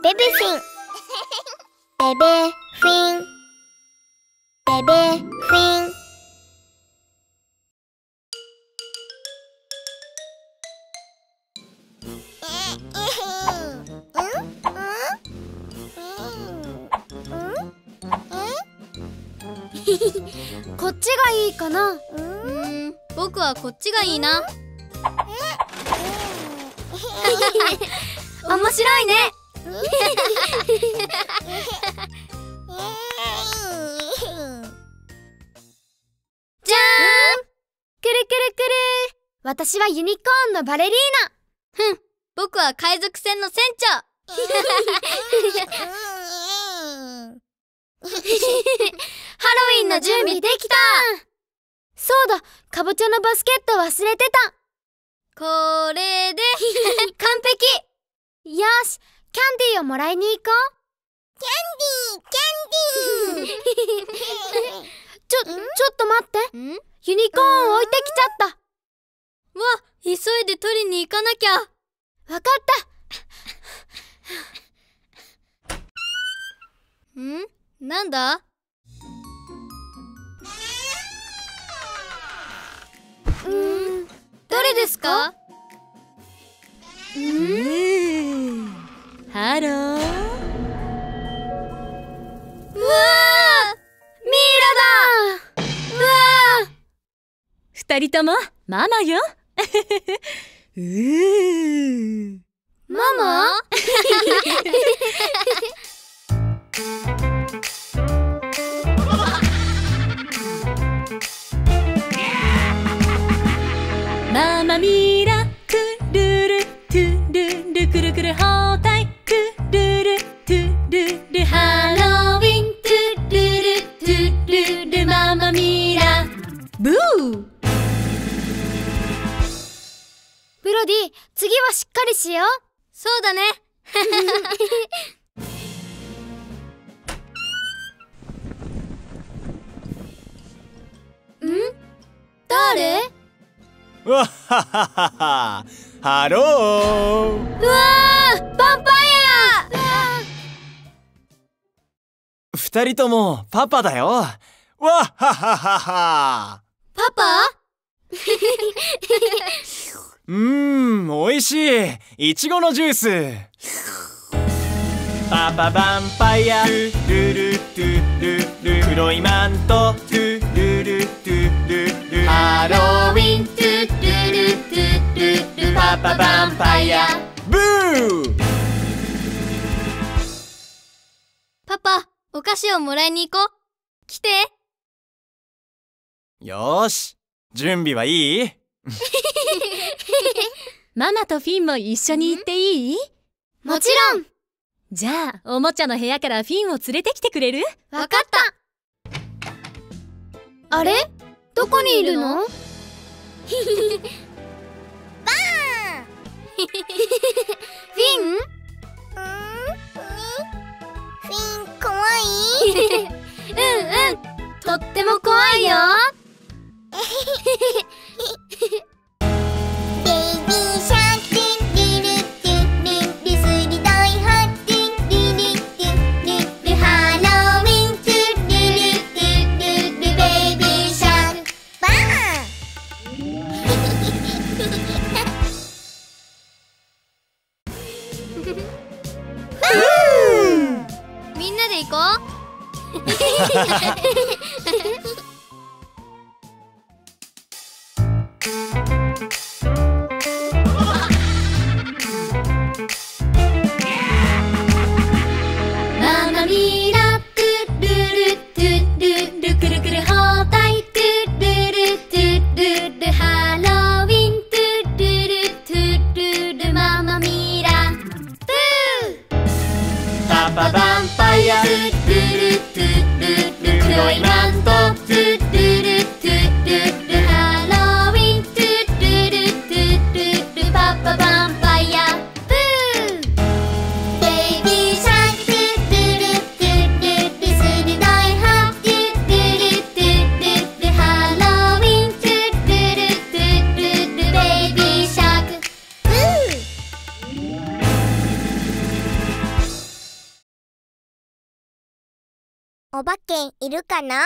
ベベフィンベベフィンベベフィン。 こっちがいいかな。僕はこっちがいいな。面白いね。じゃーん、くるくるくる。私はユニコーンのバレリーナ。僕は海賊船の船長。ハロウィンの準備できた。そうだ、かぼちゃのバスケット忘れてた。これで完璧。よし、キャンディーをもらいに行こう。キャンディーちょっと待って。ユニコーン置いてきちゃった。わ、急いで取りに行かなきゃ。わかった。なんだ？誰ですか？ ハロー。 うわー！ミイラだ！うわー！ 二人ともママよ。 ママ？ ママミラクルルトゥルルくるくる包帯クルルトゥルルハロウィントゥルルトゥルルママミラブー。 ブロディ、次はしっかりしよう。そうだね。誰？ わっはっはっは。ハロー。 うわー、ヴァンパイア！ 二人ともパパだよ。わっはっはっはっは。 パパ？ おいしい。いちごのジュース。パパヴァンパイア。トゥルルトゥルル。黒いマント。トゥルルトゥルル。ハロウィントゥルルトゥルル。パパヴァンパイア。ブー！ パパ、お菓子をもらいに行こう。来て。 よーし、準備はいい？ ママとフィンも一緒に行っていい？ もちろん。 じゃあ、おもちゃの部屋からフィンを連れてきてくれる？ わかった。あれ？どこにいるの？バーン！フィン？ フィン怖い？ とっても怖いよ。 ベイビーシャークルルルルル鋭い歯ルルルルルハロウィントゥルルルルルベイビーシャークバーン。 みんなで行こう。 ママミラクルルトゥルルくるくる包帯トゥルルトゥルルハロウィントゥルルトゥルルママミラブー。 パパヴァンパイア。トゥルルトゥルル。黒いマント。トゥルルトゥルル。 ハロウィントゥルルトゥルルパパヴァンパイアブー。 ベイビーシャークルルルトゥルル鋭い歯ルルルトゥルルハロウィントゥルルトゥルルベイビーシャークブー。 お化けいるかな？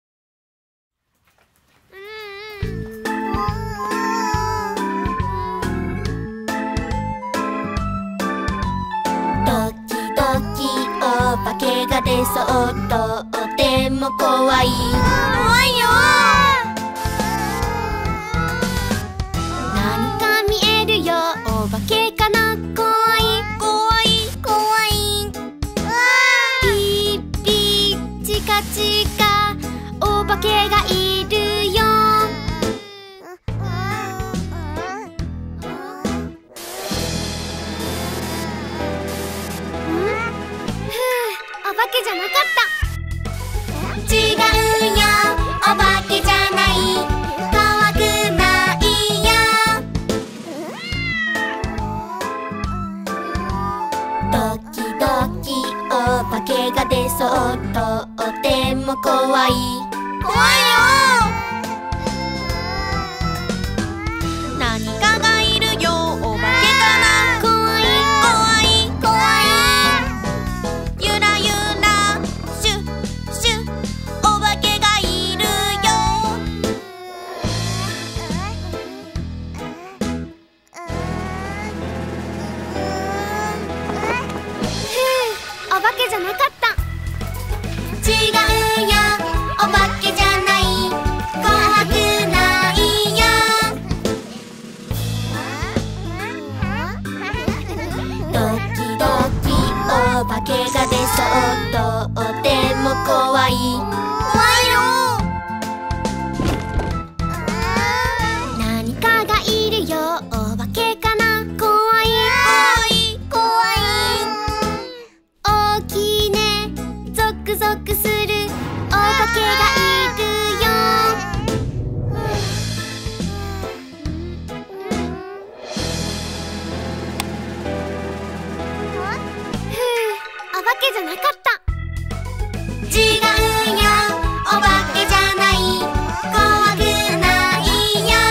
ドキドキお化けが出そうとても怖い。怖いよ。何か見えるよ、お化けかな？怖い怖い怖い。ピッピッチカチカ、お化けがいるよ。お化けじゃなかった。違うよ、お化けじゃない、怖くないよ。ドキドキお化けが出そうとても怖い。怖いよ。何かがいるよ、お化けかな？怖い怖い怖い。ゆらゆらシュッシュッ、お化けがいるよ。お化けじゃなかった。違うよ、お化けじゃない、怖くないよ。ドキドキお化けが出そうとても怖い。怖いよ。何かがいるよ、お化けかな？怖い怖い怖い。大きいね、ゾクゾクするお化けがいるよ。お化けじゃなかった。違うよ、お化けじゃない、怖くないよ。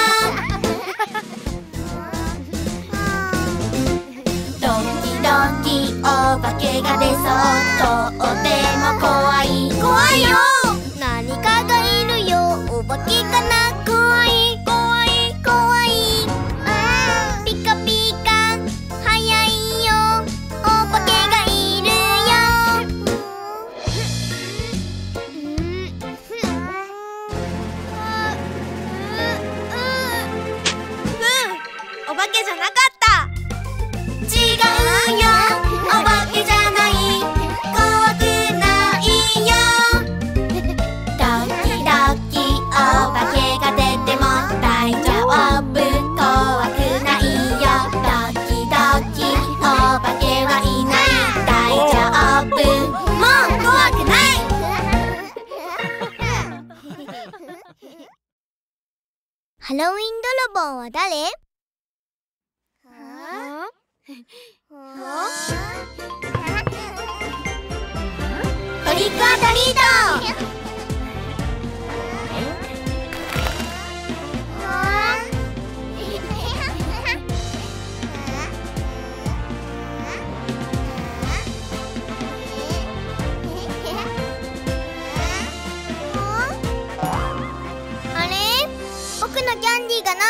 ドキドキお化けが出そうとても怖い。怖いよ。何かがいるよ、お化けかな？怖い怖い怖い。ピカピカ速いよ、お化けがいるよ。お化けじゃなかった。違うよ、お化けじゃない、怖くないよ。ドキドキお化けが出ても大丈夫、怖くないよ。ドキドキお化けはいない、大丈夫、もう怖くない。 ハロウィン泥棒は誰？ トリックオアトリート。 あれ？僕のキャンディーがない。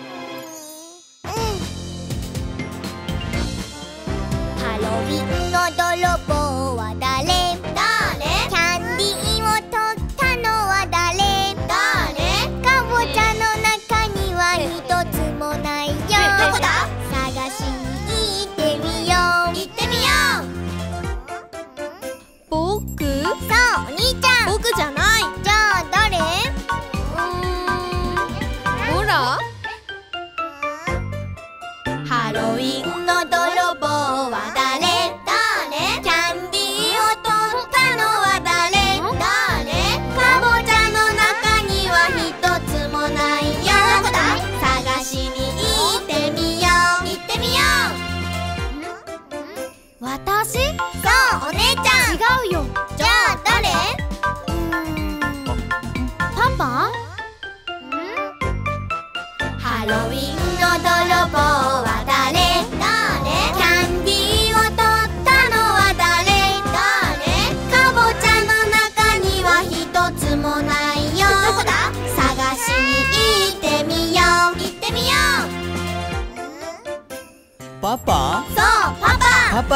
ハロウィンの泥棒は誰？キャンディーを取ったのは誰？かぼちゃの中には一つもないよ。 どこだ？ 探しに行ってみよう。 行ってみよう。僕？ そう、お兄ちゃん。 僕じゃない。 じゃあ誰？ ほら。ハロウィンの泥棒は誰？キャンディーを取ったのは誰？かぼちゃの中には一つもないよ。どこだ？探しに行ってみよう。行ってみよう。私？ そう、お姉ちゃん。 違うよ。 じゃあ誰？ パパ？ハロウィンの泥棒は誰？キャンディーを取ったのは誰？かぼちゃの中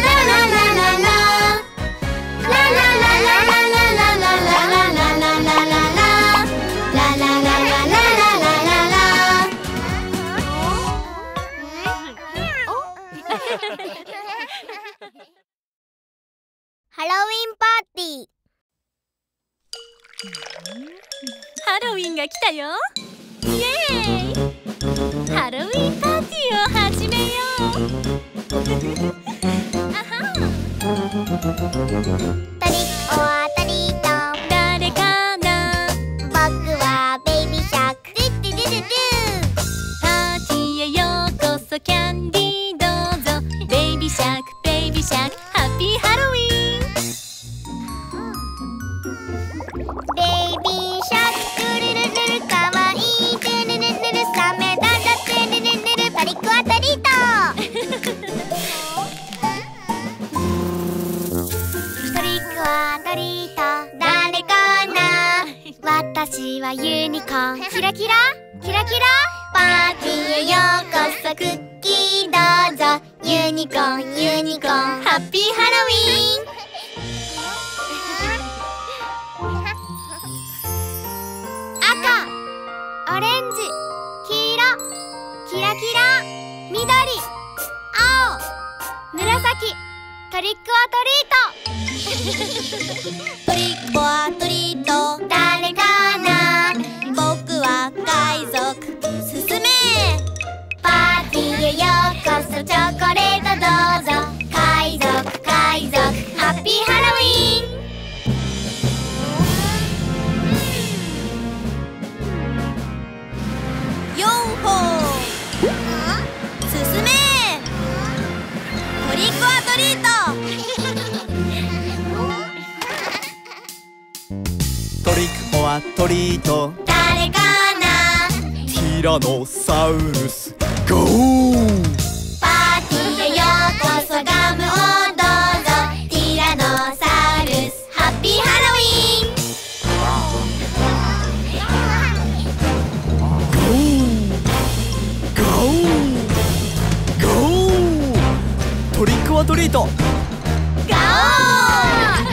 ハロウィンパーティー。 ハロウィンが来たよ。イエーイ。ハロウィンパーティーを始めよう。あはん。 トリックオアトリート。 誰かな。 僕はベイビーシャーク。ドゥドゥドゥドゥドゥ。 パーティーへようこそ、キャンディーどうぞ。ベイビーシャーク、ベイビーシャーク、ハッピーハロウィン。 ベイビーシャーク、ルルルルル、かわいい。ルルルルル、サメだだってルルルルル、トリックオアトリート。トリックオアトリート、誰かな。私はユニコーン。キラキラキラキラ。パーティーへようこそ、クッキーどうぞ。ユニコーンユニコーン、ハッピーハロウィン。赤、オレンジ、黄色、キラキラ、緑、青、紫、トリックオアトリート。トリックオアトリート、誰かな。僕は海賊、進め。パーティーへようこそ、チョコレートどうぞ。海賊海賊、ハッピーハロウィン。4歩進め。トリックオアトリート。 トリックオアトリート、 誰かな。 ティラノサウルスゴー。 パーティーへようこそ、ガムをどうぞ。ティラノサウルス、ハッピーハロウィン。 ゴーゴー、トリックオアトリート。 ガオー。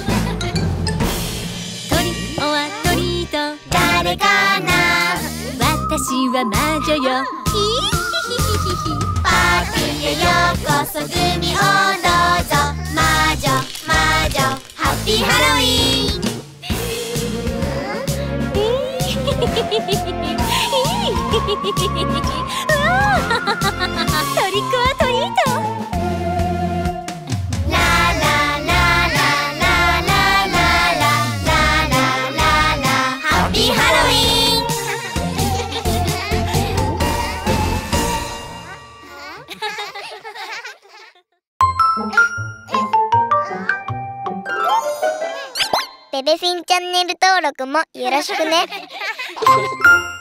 トリックオアトリート、 誰かな。 私は魔女よ。 パーティーへようこそ、グミをどうぞ。魔女魔女、ハッピーハロウィン。 トリックオアトリート。 ララララララララララララ、ハッピーハロウィン。ベベフィンチャンネル登録もよろしくね。